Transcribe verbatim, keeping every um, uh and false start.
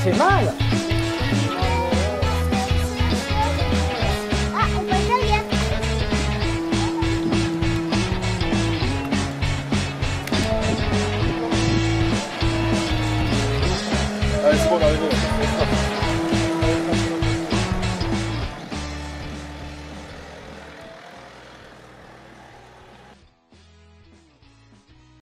fait mal. Ah, on passe derrière. Allez, c'est bon, là.